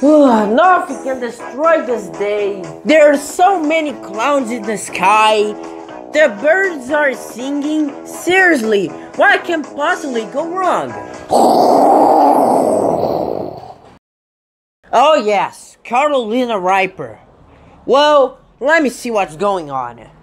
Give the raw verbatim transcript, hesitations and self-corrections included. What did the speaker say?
Nothing can destroy this day. There are so many clouds in the sky. The birds are singing. Seriously, what can possibly go wrong? Oh yes, Carolina Reaper. Well, let me see what's going on.